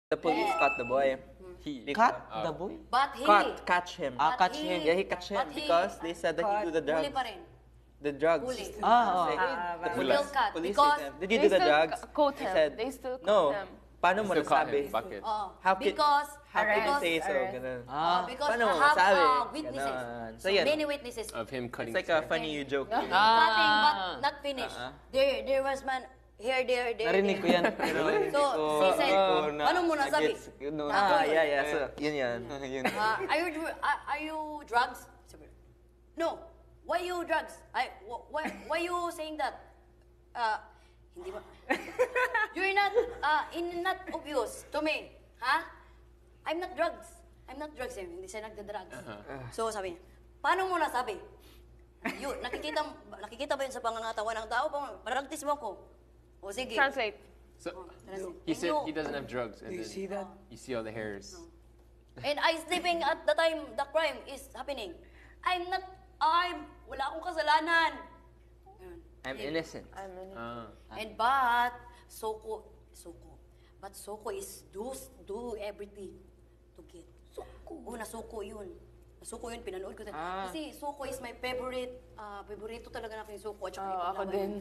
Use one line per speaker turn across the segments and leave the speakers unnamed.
The police caught the boy.
Cut the boy?
But he...
Catch him.
Catch him.
Yeah, he catch him because they said that he do the drugs.
Huli pa rin.
The drugs.
Huli.
The
Still cut.
police
Because...
said, did you do the drugs?
Quote
He
him.
said,
They still quote
no.
him.
Paano mo
Still caught
nasabi?
him. Bakit?
How can you
because
say so? Ganun.
because
Paano
I
mo
have
masabi?
witnesses.
Ganun.
So
yan.
many witnesses.
Of him cutting
It's like a funny you joke.
Cutting but not finished. There was man here, there.
Narinig ko yan.
So, she said, paano mo nasabi?
Yeah. So, yun.
Are you drugs? Sabi, no. Why you drugs? Why you saying that? Hindi ba? You're not not obvious to me. Ha? I'm not drugs. Hindi siya nagda-drugs. So sabi niya, paano mo nasabi? Nakikita ba yun sa pangangatawan ng tao? Paragtis mo ko. O sige.
Translate.
So, he said he doesn't have drugs. And
Do you
then
see that?
You see all the hairs.
And I sleeping at the time the crime is happening. Wala akong kasalanan.
I'm innocent.
And but Soko is do everything to get. Nasuko yun. Pinanood ko. Kasi Soko is my favorite. Favorito talaga natin yung Soko.
Ako din.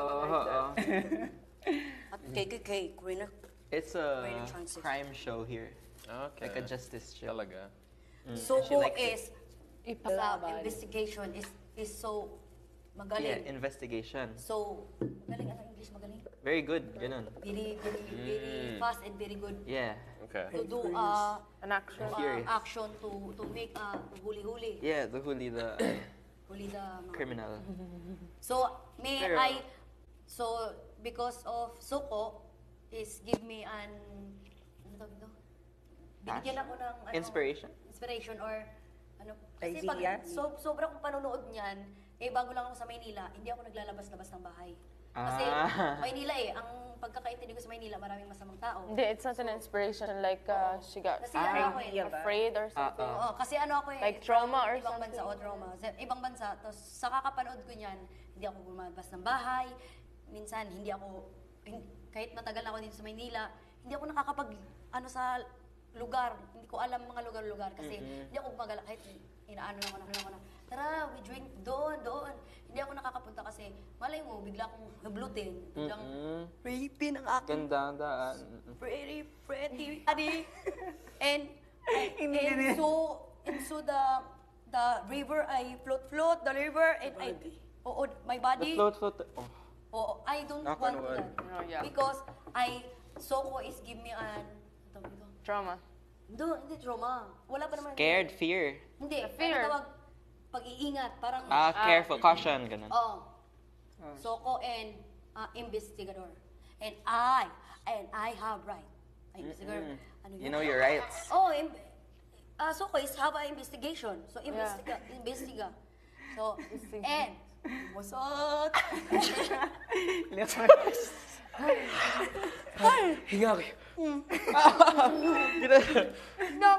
At KKK, Korean.
It's a
Korean transit.
crime show here.
Okay.
Like a justice show.
Talaga.
Soko
likes
is sa investigation is so magaling.
Yeah, investigation.
So, magaling ang English, magaling.
Very good. Ganun.
Very fast and very good.
Yeah.
Okay.
To do
An action.
Furious.
action to make huli-huli.
Yeah, the huli, the
Huli the mga...
criminal.
So,
Pero-
so because of Soko is give me an ano tawag ito? Binigyan ako ng inspiration or ano kasi
Idea?
sobra kong panonood niyan bago lang ako sa Maynila, hindi ako naglalabas-labas ng bahay. Kasi Maynila ang pagkakaintindi ko sa Maynila, maraming masamang tao.
Hindi, it's not an inspiration. Like, she got
Kasi ano ako
afraid or something.
Oo, kasi ano ako
Like trauma or
ibang
something?
bansa o trauma. Sa ibang bansa, tapos sa kakapanood ko niyan, hindi ako lumabas ng bahay. Minsan, kahit matagal ako dito sa Maynila, hindi ako nakakapag, sa lugar. Hindi ko alam mga lugar-lugar kasi hindi ako gumagala kahit inaano lang ako na, tara, we drink doon. Hindi ako nakakapunta kasi, malay mo, bigla akong nablutin. Biglang, pretty ng aking
Ganda, daan.
pretty body. and so the river, I float the river and my body.
The float.
I don't
Knock
want
on wood.
that.
Oh, yeah.
Because Soko is give me an,
Trauma.
hindi trauma. Wala pa naman.
Scared, fear.
Hindi,
Fear.
tawag, pag-iingat, parang,
Careful, caution, ganun.
Soko and investigador. And I have right. Investigador. Ano
You
yun?
know your rights.
Soko is have an investigation. So, investiga. So, and, masot.
Hinga kayo.
No.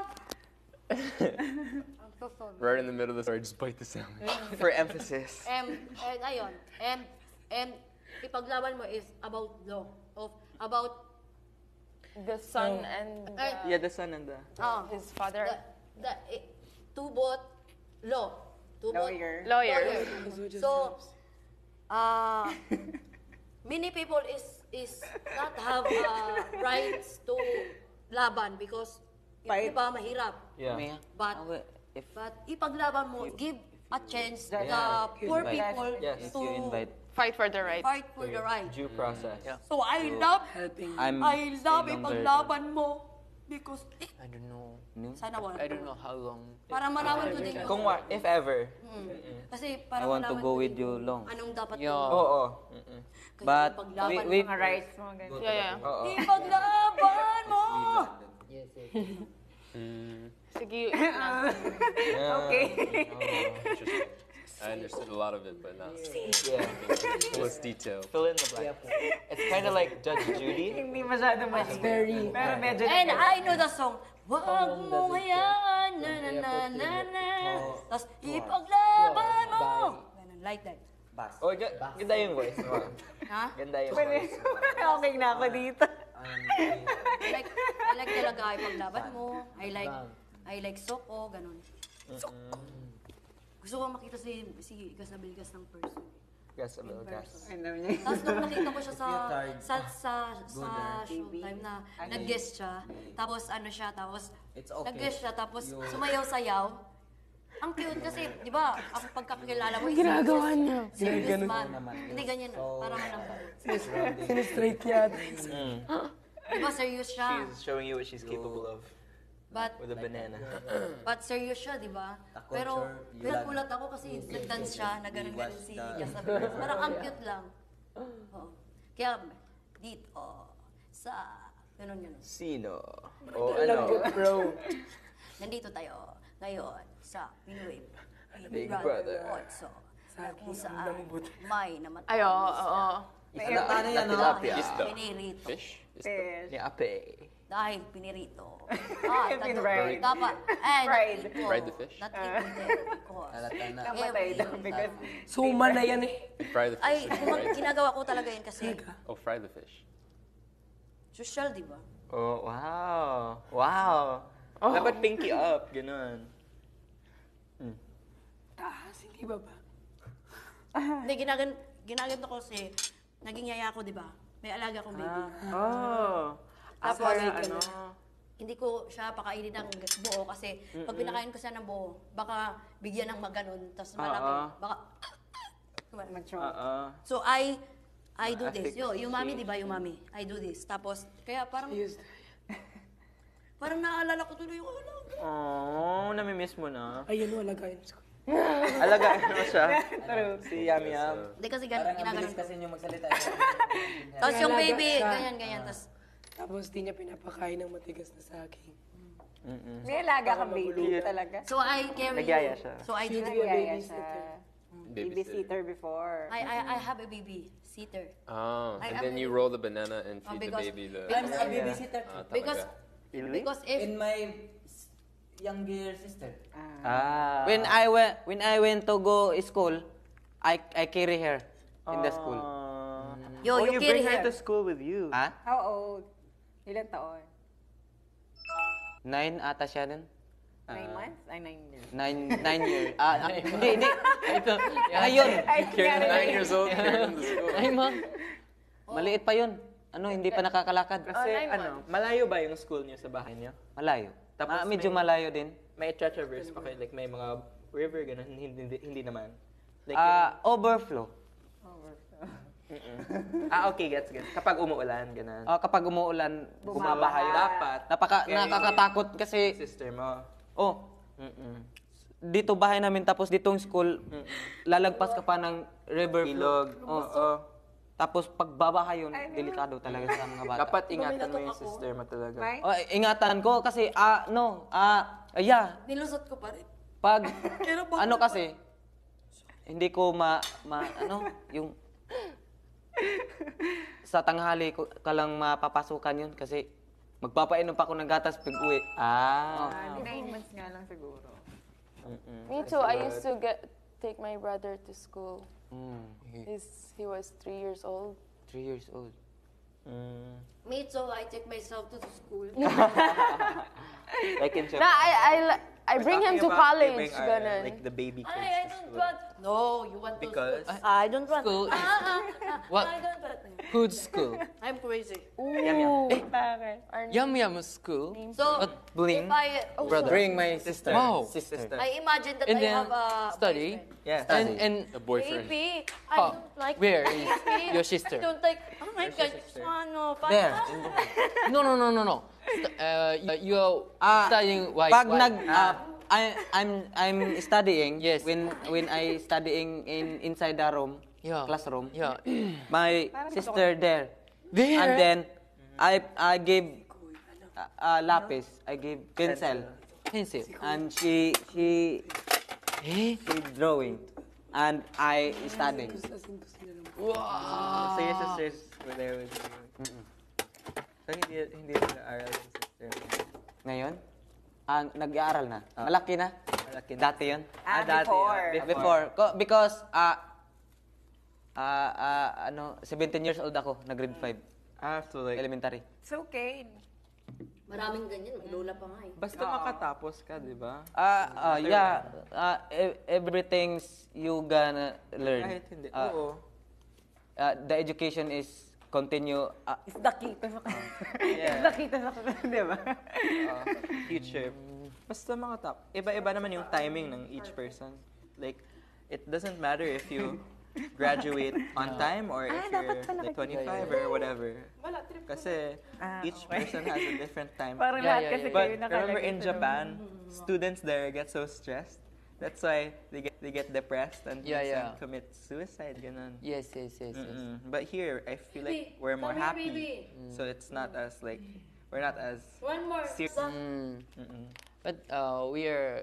Right in the middle of the story, just bite the sandwich.
For emphasis.
Ngayon, ipaglaban mo is about law. About
The son and
Yeah, the son and the...
his father.
to both law.
Lawyer.
Lawyer.
So, many people is not have rights to laban because
Fight.
iba mahirap.
Yeah.
But ipaglaban mo, give a chance the poor people
Yes.
to
Fight for the right.
fight for the right.
Due process.
So I love
Helping.
ipaglaban mo because
I don't know.
sana wala.
I don't know how long.
Para malaman ko din yun.
If ever.
Kasi para
I want to
malaman
go
ko
with
din
you
yun.
long.
Anong dapat
Yeah.
gawin.
Oo.
Kaya
But
ipaglaban
we
mo.
Rights, mga ganyan.
Yeah.
Oo.
Ipaglaban mo!
Sige, you eat na.
Okay.
Interesting. I understood a lot of it, but not
Yeah.
fullest detail.
Fill in the blank. It's kind of like Judge Judy.
Hindi masyado Very. Pero medyo.
And I know the song. Wag mo hayaan, na na na na na. Tapos, ipaglaban mo! Ganun, like that.
Oh, ganda yung voice.
Ha?
Ganda yung voice.
Okay na ako dito.
I like talaga ipaglaban mo. I like soko, ganun. Gusto ko makita si Gas na Bilgas ng person.
Gas a little gas.
Ang dami niya.
Tapos nung nakita ko siya sa showtime na nag-guest siya, tapos
It's okay.
nag-guest siya, tapos sumayaw-sayaw. Ang cute kasi, di ba, ang pagkakilala mo,
Ginagawa niya.
serious man. Hindi ganyan, parang malambot.
Sinistraight niya.
Di ba, serious siya.
She's showing you what she's capable of
But
with a banana.
serious siya, di ba?
Takot,
Pero
sir. You like-
nagulat ako kasi nag-dance siya, na ganun-ganun si Gas na Bilgas. Parang ang cute lang. Oo. Kaya, dito, sa ganun-ganun.
Sino? O ano?
Bro.
Nandito tayo ngayon sa Pinoy
Big Brother.
Also, kung saan may namatay
Ay, oo.
Ano yan, no?
Tilapia.
pinirito.
Fish?
Ni Ape.
Dahil pinirito.
Pinride.
Dapat,
Fried.
Fried the fish?
Not eaten because
Halata na.
Namatay daw
every
because suma na yan eh.
Fry the fish.
ay, ginagawa ko talaga yun kasi
Oh, fry the fish.
social, di ba?
Oh, wow. Wow. Dapat pinky up. Ganun.
Taas, hindi ba ba?
Hindi, ginaganto ko kasi naging yaya ko, di ba? May alaga akong baby.
Oh.
Tapos,
ano?
hindi ko siya pakainin ng buo kasi pag pinakain ko siya ng buo, baka bigyan ng maganon, tapos malaki. Baka, So, I do this. Yung mami, di ba yung mami? I do this. Tapos, kaya parang, parang naalala ko tuloy yung alaga.
Oh, namimiss mo na.
Ayun, wala kain ko.
Alagaan mo siya. Si Yum Yum.
Hindi kasi
Parang ang
ginaganon
bilis
ko.
kasi yung magsalita.
Tapos yung
Alaga
baby,
siya.
ganyan. Tapos,
Tapos di niya pinapakain ng matigas na saging.
May alaga kang baby talaga.
so I carry
Nagyaya
you.
siya.
So I do
She'll
that.
be a
Yaya
babysitter.
Babysitter before.
I have a baby sitter.
Oh,
I-
and
I'm
then you
really-
roll the banana and feed the
because-
baby the...
I'm a babysitter.
Because,
Really?
because if,
In my younger sister.
Ah.
When I went to go school, I carry her in the school.
Yo,
Oh,
you
you
carry
bring her
her.
to school with you.
Ha?
How old? Ilan taon?
9 ata siya din.
9 months? Ay, 9 years.
9 years. Hindi. Ito. Ngayon.
Carrying 9 years old, carrying the school.
Ay, ma. Maliit pa yun. Ano, hindi pa nakakalakad.
Kasi malayo ba yung school niyo sa bahay niyo?
Malayo.
Tapos
Medyo malayo din.
May traverse pa kayo, like may mga river, ganun. Hindi naman. Like,
Overflow.
okay, gets. Kapag umuulan, ganun.
Kapag umuulan, bumabaha yun.
Dapat.
Nakakatakot kasi,
Sister mo.
dito bahay namin tapos ditong school, lalagpas ka pa ng river
Ilog.
Oo. Tapos pagbabaha yun, delikado talaga sa mga bata.
Dapat ingatan mo yung sister mo talaga.
Ingatan ko kasi, yeah,
nilusot ko pa rin.
pag, ano kasi, hindi ko yung, sa tanghali ko ka lang mapapasukan yun kasi magpapainom pa ako ng gatas pag uwi.
9 months nga lang siguro.
Me too. I used to take my brother to school. He was 3 years old.
3 years old.
Me too, I take myself to the school.
Like in
No, I bring him to college. Ganun.
Like the baby kids.
I don't want. No, you want
Because
I don't want.
School.
What? I don't want.
Good school.
I'm crazy.
Ooh.
Yum Yum school.
So,
Bling.
if I,
Bring my sister.
Wow.
sister.
I imagine that
And
I
then
have a
study.
boyfriend.
Yeah.
And
A boyfriend.
Baby, I
How?
don't like
Where is
baby.
your sister?
I don't like, oh my God, ano,
There.
No. You're studying why?
Pag
why?
I'm studying.
Yes.
When I studying inside the room,
Yeah.
classroom.
Yeah.
My sister there.
There?
And then I gave lapis. I gave pencil.
Pencil.
And she drawing. And I studying.
So your sisters were there with you. So hindi nag-aaral yung sister mo.
Ngayon, nag-aaral na. Malaki na.
Malaki na.
Dati yun.
Dati.
Before. Because 17 years old ako, nag-grade 5.
I have to like,
elementary.
It's okay.
Maraming ganyan, may lola pa nga eh.
basta makatapos ka, di ba?
Yeah. Everything's you gonna learn.
Kahit hindi. Oo.
The education is continue.
It's the key to
Yeah.
It's the key to di ba?
Future. Basta iba-iba naman yung timing ng each person. Like, it doesn't matter if you graduate on time or if you're like 25 or whatever. Kasi each person has a different time.
Parang
Yeah,
lahat
yeah,
kasi
yeah.
But
kayo
remember
nakalagay
in
sa-
Japan, students there get so stressed. That's why they get depressed and
Yeah,
minsan
yeah.
commit suicide, ganun.
Yes.
But here, I feel like we're more happy. So it's not as like, we're not as
One more.
serious.
But we are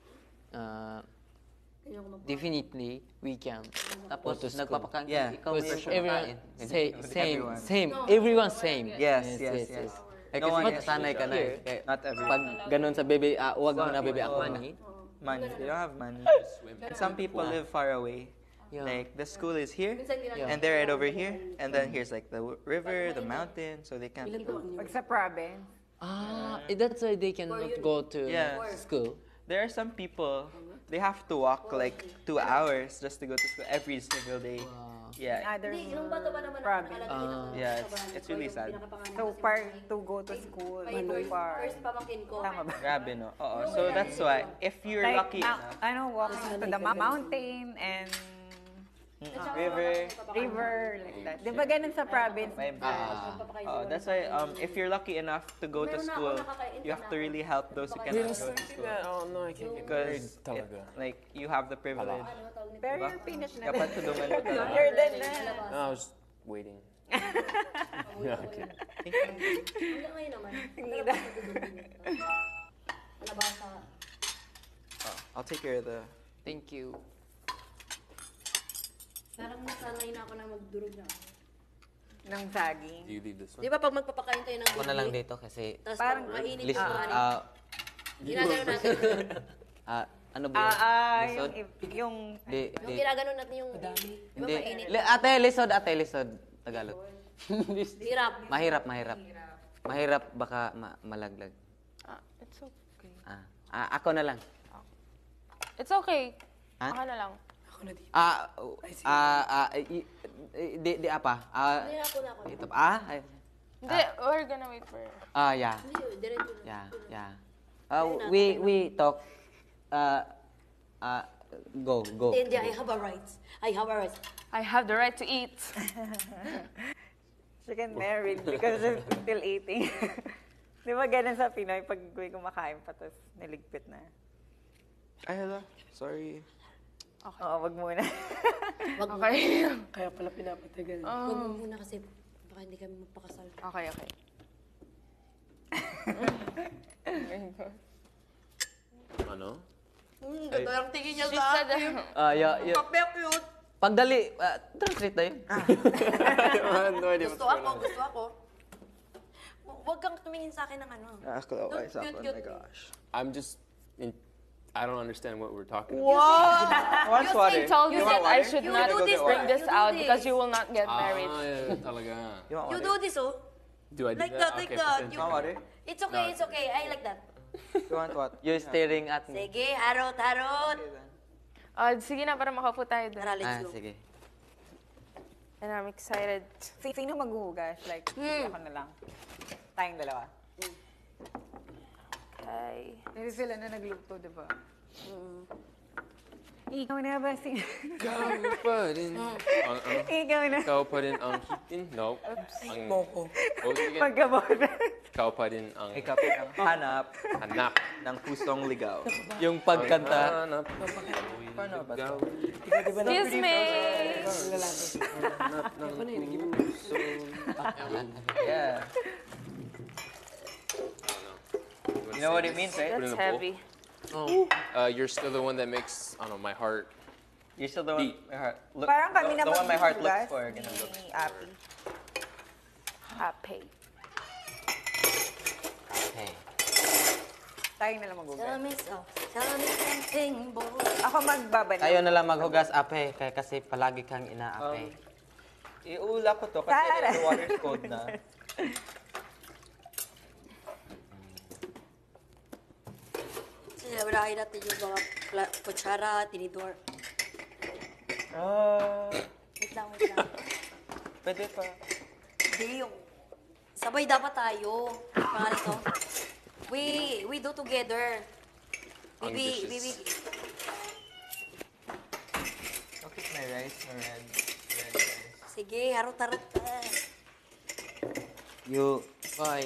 definitely we can go
Tapos
to school.
nagpapakain.
Yeah.
Ikaw may
Because
pressure
everyone
makain.
same. Everyone same.
Yes.
Eh,
No
kasi
one
sanay ka na eh.
here.
Not everyone.
Pag ganun sa baby, huwag mo na baby ako money.
Money. They don't have money. Some people live far away.
Yeah.
Like the school is here,
Yeah.
and they're right over here, and then here's like the river, the mountain, so they can't.
Pag sa province,
That's why they cannot go to
Yeah.
school.
There are some people, they have to walk like 2 hours just to go to school every single day. Yeah.
other
Hindi, yung bato pa naman
province.
Yeah, it's really sad.
So, to go to school, far.
First pamangkin ko.
Tama ba?
Grabe, no? Oo. So that's why, if you're
Like,
lucky enough,
walking to the mountain and river, like that. Di ba ganun sa province?
that's why if you're lucky enough to go to school, you have to really help those who cannot go to school.
Oh no, I can't get
Because
talaga.
like you have the privilege.
Pero yung finish na.
Dapat tulungan mo talaga.
You're done na.
No, I was waiting. Yeah, okay.
Hanggang ngayon naman.
Hindi na.
Nabasa.
I'll take care of the.
Thank you.
Parang nasanay na ako na magdurog na.
Ng saging.
Do you leave this
Di
one?
ba pag magpapakain tayo ng
Ako na lang dito kasi
Tapos
Parang
parang mainit
listen,
pa kanin. Ginagano natin.
ano ba yun? Lisod?
Yung
Yung ginagano natin yung...
Hindi.
mainit.
Ate, lisod. Tagalog.
Hirap.
Mahirap. Mahirap baka malaglag.
It's okay.
Ako na lang.
It's okay.
Ha?
Ako na lang.
Ako na dito.
Di apa?
Hindi ako na ako.
Ito
Hindi, we're gonna wait for her.
yeah.
Hindi, diretso na.
Yeah. We talk. Go.
Hindi, I have a right.
I have the right to eat.
she can married because she's still eating. Di ba ganun sa Pinoy pag may kumakain pa tapos niligpit na?
Ay, hala. Sorry.
Oo, wag muna.
Okay.
Kaya pala pinapatagal.
Huwag mo muna kasi baka hindi kami magpakasal.
Okay.
Ano?
Ganda yung tingin niya
She
sa
said
akin.
Yeah.
Cute.
Pagdali, translate na yun.
I have no idea what's
Gusto
going on.
ako. Huwag kang tumingin sa akin ng ano.
my gosh.
I'm just I don't understand what we're talking about.
Wants water.
He told me
You
that
said
I
water?
should
You
not
do this,
bring this
you do
out
this.
because you will not get married.
Yeah, talaga.
You want
You
water?
do this, oh.
Do I do
Like
that?
that, like
Okay,
that.
pasensya.
You want water?
It's okay. I like that.
You want what?
You're staring at me.
Sige, harot.
Sige na, para makaupo tayo doon.
Tara, let's go.
Sige.
And I'm excited.
Sino maghuhugas? Like, ako na lang. Tayong dalawa.
Okay.
Kasi sila na nagluto, di ba? Ikaw na ba si... Ikaw na.
Ikaw pa rin ang hitin? No. Ang...
Moko.
Pagkaboda.
Ikaw pa rin ang
Ikaw ang hanap
anak.
ng pusong ligaw.
Yung pagkanta.
Hanap.
Paano ba
Ikaw.
Excuse me!
Hanap ng puso.
Yeah. You know what it means, right?
Put in
That's
a bowl.
heavy.
You're still the one that makes, I don't know, my heart.
You're still the one
Beat.
my heart. Look,
Parang kami na
the one my heart looks
maghuhugas
for. Ganun.
ni Api.
Happy.
Okay.
Tayo na lang maghugas.
Tell me something, boy.
Ako magbabanat.
Kayo na lang maghugas, ape. Kasi palagi kang inaape.
Iula ko to kasi
Tara.
the water's cold na.
Sinabirahin natin yung mga kutsara, tinidor. Wait lang.
Pwede pa.
Hindi, yung... Sabay dapat tayo. Pangalan to. We do together. Bibi.
Okay, my rice, my red rice.
Sige, harot-harot.
You,
Why?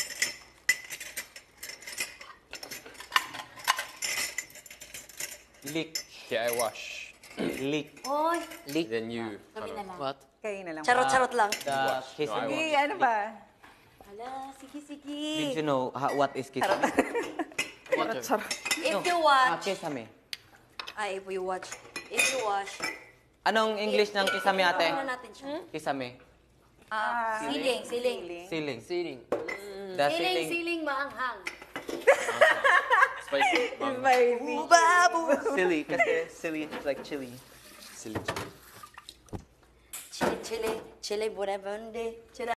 lick,
Yeah, I wash.
lick.
Oy,
Lick.
Then you
kami na lang.
What?
Kayo na lang.
Charot-charot lang.
The
wash.
kiss.
No, I
Sige,
wash.
ano ba?
Hala, sige.
Did you know what is kiss?
Water.
If you watch...
Kisame.
Ay, if you watch. If you wash.
Anong English ng kisame ate?
Ano natin siya?
Kisame.
Siling.
Ceiling.
Sitting.
The ceiling.
Siling maanghang.
Spicy.
Spicy.
Silly, kasi silly is like chili.
Silly chili.
Chile, buena bonde.